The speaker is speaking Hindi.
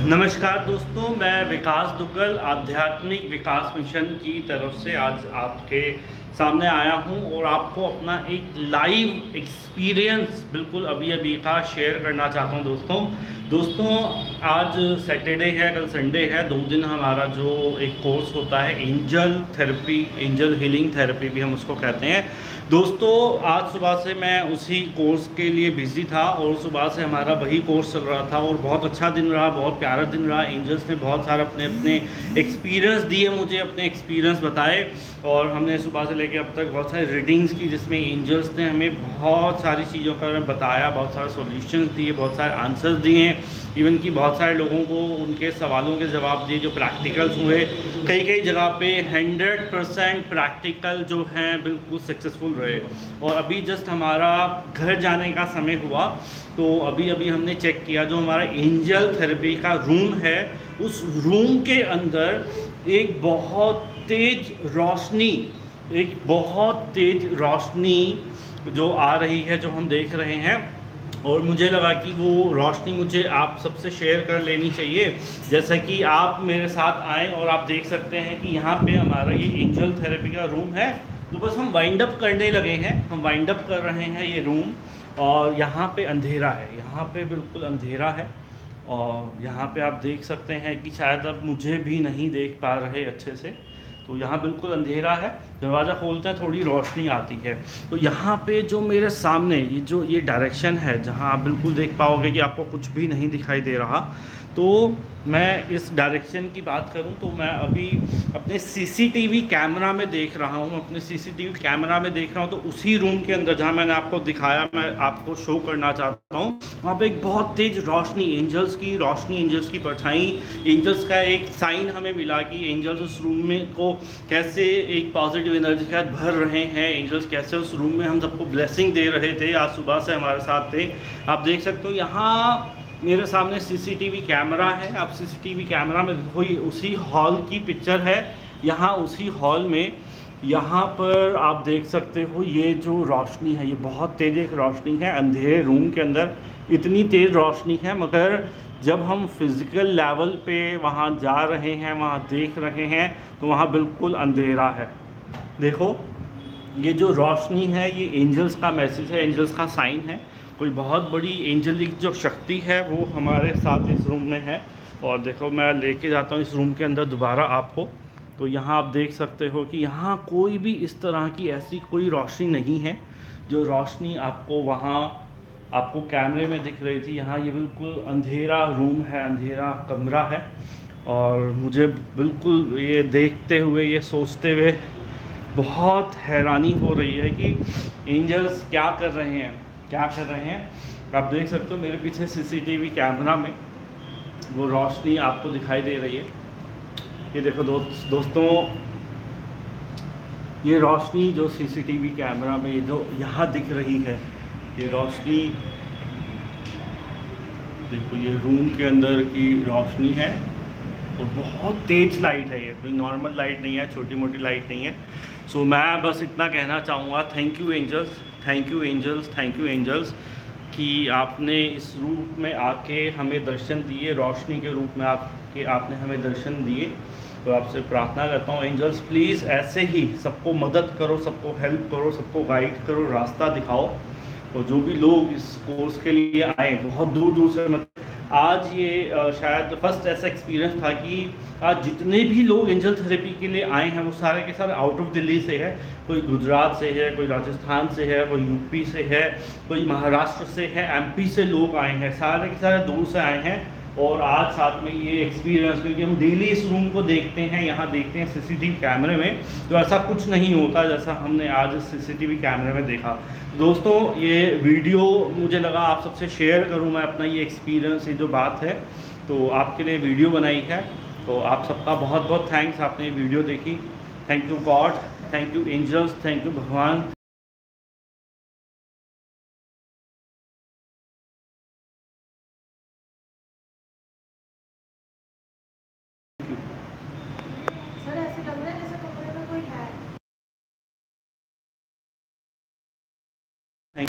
नमस्कार दोस्तों, मैं विकास दुग्गल आध्यात्मिक विकास मिशन की तरफ से आज आपके सामने आया हूं और आपको अपना एक लाइव एक्सपीरियंस बिल्कुल अभी अभी का शेयर करना चाहता हूं। दोस्तों आज सैटरडे है, कल संडे है, 2 दिन हमारा जो एक कोर्स होता है angel therapy, angel healing therapy भी हम उसको कहते हैं। दोस्तों आज सुबह से मैं उसी कोर्स के लिए बिजी था और सुबह से हमारा वही कोर्स चल रहा था और बहुत अच्छा दिन रहा, बहुत प्यारा दिन रहा। एंजल्स ने बहुत सारे अपने अपने एक्सपीरियंस दिए, मुझे अपने एक्सपीरियंस बताए और हमने सुबह से लेकर अब तक बहुत सारी रीडिंग्स की जिसमें एंजल्स ने हमें बहुत सारी चीज़ों का बताया, बहुत सारे सॉल्यूशंस दिए, बहुत सारे आंसर्स दिए। इवन कि बहुत सारे लोगों को उनके सवालों के जवाब दिए जो प्रैक्टिकल्स हुए। कई कई जगह पे 100% प्रैक्टिकल जो हैं बिल्कुल सक्सेसफुल रहे। और अभी जस्ट हमारा घर जाने का समय हुआ तो अभी अभी हमने चेक किया जो हमारा एंजल थेरेपी का रूम है, उस रूम के अंदर एक बहुत तेज रोशनी, एक बहुत तेज रोशनी जो आ रही है, जो हम देख रहे हैं। और मुझे लगा कि वो रोशनी मुझे आप सबसे शेयर कर लेनी चाहिए। जैसा कि आप मेरे साथ आएँ और आप देख सकते हैं कि यहाँ पे हमारा ये एंजल थेरेपी का रूम है। तो बस हम वाइंड अप करने लगे हैं, हम वाइंड अप कर रहे हैं ये रूम। और यहाँ पे अंधेरा है, यहाँ पे बिल्कुल अंधेरा है। और यहाँ पे आप देख सकते हैं कि शायद अब मुझे भी नहीं देख पा रहे अच्छे से, तो यहाँ बिल्कुल अंधेरा है। दरवाज़ा खोलते हैं थोड़ी रोशनी आती है। तो यहाँ पे जो मेरे सामने ये डायरेक्शन है जहाँ आप बिल्कुल देख पाओगे कि आपको कुछ भी नहीं दिखाई दे रहा। तो मैं इस डायरेक्शन की बात करूं तो मैं अभी अपने सीसीटीवी कैमरा में देख रहा हूं, अपने सीसीटीवी कैमरा में देख रहा हूं। तो उसी रूम के अंदर जहां मैंने आपको दिखाया, मैं आपको शो करना चाहता हूं, वहां पे एक बहुत तेज रोशनी, एंजल्स की रोशनी, एंजल्स की परछाई, एंजल्स का एक साइन हमें मिला कि एंजल्स उस रूम में को कैसे एक पॉजिटिव एनर्जी के साथ भर रहे हैं। एंजल्स कैसे उस रूम में हम सबको ब्लेसिंग दे रहे थे, आज सुबह से हमारे साथ थे। आप देख सकते हो यहाँ मेरे सामने सीसीटीवी कैमरा है। आप सीसीटीवी कैमरा में देखो, ये उसी हॉल की पिक्चर है। यहाँ उसी हॉल में यहाँ पर आप देख सकते हो ये जो रोशनी है, ये बहुत तेज एक रोशनी है। अंधेरे रूम के अंदर इतनी तेज रोशनी है, मगर जब हम फिज़िकल लेवल पे वहाँ जा रहे हैं, वहाँ देख रहे हैं, तो वहाँ बिल्कुल अंधेरा है। देखो ये जो रोशनी है ये एंजल्स का मैसेज है, एंजल्स का साइन है। कोई बहुत बड़ी एंजलिक जो शक्ति है वो हमारे साथ इस रूम में है। और देखो मैं लेके जाता हूँ इस रूम के अंदर दोबारा आपको। तो यहाँ आप देख सकते हो कि यहाँ कोई भी इस तरह की ऐसी कोई रोशनी नहीं है जो रोशनी आपको वहाँ आपको कैमरे में दिख रही थी। यहाँ ये बिल्कुल अंधेरा रूम है, अंधेरा कमरा है। और मुझे बिल्कुल ये देखते हुए, ये सोचते हुए बहुत हैरानी हो रही है कि एंजल्स क्या कर रहे हैं, क्या कर रहे हैं। आप देख सकते हो मेरे पीछे सीसीटीवी कैमरा में वो रोशनी आपको दिखाई दे रही है। ये देखो दोस्तों, ये रोशनी जो सीसीटीवी कैमरा में जो यहाँ दिख रही है, ये रोशनी देखो, ये रूम के अंदर की रोशनी है और बहुत तेज लाइट है। ये कोई नॉर्मल लाइट नहीं है, छोटी मोटी लाइट नहीं है। सो मैं बस इतना कहना चाहूँगा, thank you angels, thank you angels, thank you angels कि आपने इस रूप में आके हमें दर्शन दिए, रोशनी के रूप में आके आपने हमें दर्शन दिए। तो आपसे प्रार्थना करता हूँ एंजल्स प्लीज़ ऐसे ही सबको मदद करो, सबको हेल्प करो, सबको गाइड करो, रास्ता दिखाओ। और जो भी लोग इस कोर्स के लिए आए बहुत दूर दूर से, मतलब आज ये शायद फर्स्ट ऐसा एक्सपीरियंस था कि आज जितने भी लोग एंजल थेरेपी के लिए आए हैं वो सारे के सारे आउट ऑफ दिल्ली से है। कोई गुजरात से है, कोई राजस्थान से है, कोई यूपी से है, कोई महाराष्ट्र से है, एमपी से लोग आए हैं, सारे के सारे दूर से आए हैं। और आज साथ में ये एक्सपीरियंस, क्योंकि हम डेली इस रूम को देखते हैं, यहाँ देखते हैं सीसीटीवी कैमरे में, तो ऐसा कुछ नहीं होता जैसा हमने आज सीसीटीवी कैमरे में देखा। दोस्तों ये वीडियो मुझे लगा आप सबसे शेयर करूँ मैं अपना ये एक्सपीरियंस, ये जो बात है, तो आपके लिए वीडियो बनाई है। तो आप सबका बहुत बहुत थैंक्स, आपने ये वीडियो देखी। Thank you God, thank you angels, thank you भगवान